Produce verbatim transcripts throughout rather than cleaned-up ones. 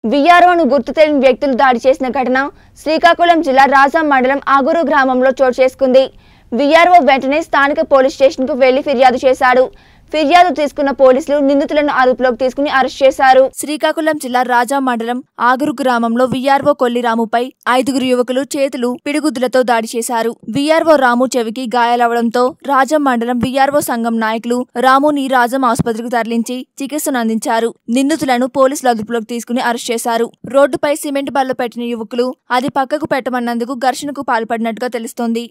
వీఆర్ఓను గుర్తు తెలియని వ్యక్తులు దాడి చేసిన ఘటన శ్రీకాకుళం జిల్లా రాజాం మండలం ఆగూరు గ్రామంలో చోటు చేసుకుంది. వీఆర్ఓ వెంటనే స్థానిక పోలీస్ స్టేషన్కు వెళ్లి ఫిర్యాదు చేశాడు. ఫిర్యాదు తీసుకున్న పోలీసులు నిందితులను అదుపులోకి తీసుకుని అరెస్ట్ చేశారు. శ్రీకాకుళం జిల్లా రాజాం మండలం ఆగూరు గ్రామంలో వీఆర్ఓ కొల్లిరాముపై ఐదుగురు యువకులు చేతులు పిడిగుద్దులతో దాడి చేశారు. వీఆర్ఓ రాము చెవికి గాయాలవడంతో రాజాం మండలం వీఆర్ఓ సంఘం నాయకులు రాముని రాజాం ఆసుపత్రికి తరలించి చికిత్సను అందించారు. నిందితులను పోలీసులు అదుపులోకి తీసుకుని అరెస్ట్ చేశారు. రోడ్డుపై సిమెంట్ బల్ల పెట్టిన యువకులు అది పక్కకు పెట్టమన్నందుకు ఘర్షణకు పాల్పడినట్టుగా తెలుస్తోంది.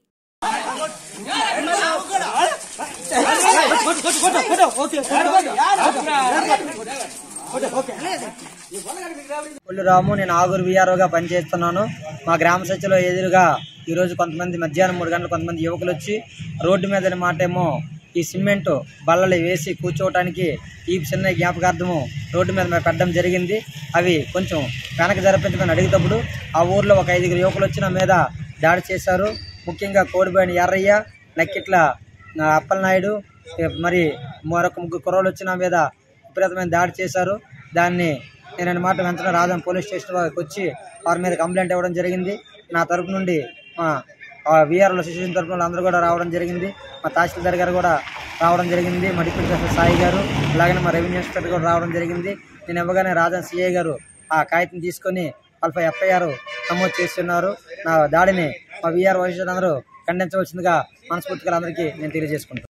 రాము, నేను ఆగూరు వీఆర్ఓగా పనిచేస్తున్నాను. మా గ్రామ సచిలో ఎదురుగా ఈరోజు కొంతమంది మధ్యాహ్నం మూడు గంటలు కొంతమంది యువకులు వచ్చి రోడ్డు మీద మాటేమో ఈ సిమెంట్ బల్లలు వేసి కూర్చోవటానికి ఈ చిన్న జ్ఞాపకార్థము రోడ్డు మీద పెట్టడం జరిగింది. అవి కొంచెం వెనక జరిపించమని అడిగేటప్పుడు ఆ ఊర్లో ఒక ఐదుగురు యువకులు వచ్చి నా మీద దాడి చేశారు. ముఖ్యంగా కోడిపోయిన ఎర్రయ్య, నక్కిట్ల అప్పలనాయుడు, మరి మరొక ముగ్గురు కుర్రోళ్ళు వచ్చిన మీద విపరీతమైన దాడి చేశారు. దాన్ని నేను అన్నమాట వెంటనే రాజాం పోలీస్ స్టేషన్ వచ్చి వారి మీద కంప్లైంట్ ఇవ్వడం జరిగింది. నా తరపు నుండి మా వీఆర్ఓ అసోసియేషన్ తరపున అందరూ కూడా రావడం జరిగింది. మా తహసీల్దార్ గారు కూడా రావడం జరిగింది. మడిపల్లి సాయి గారు, అలాగనే మా రెవెన్యూ ఇన్స్పెక్టర్ కూడా రావడం జరిగింది. నేను ఇవ్వగానే రాజాం సిఐ గారు ఆ కాగితం తీసుకొని వాళ్ళపై ఎఫ్ఐఆర్ నమోదు చేస్తున్నారు. నా దాడిని మా వీఆర్ఓ అసోసియేషన్ అందరూ ఖండించవలసిందిగా మనస్ఫూర్తిగా అందరికీ నేను తెలియజేసుకుంటాను.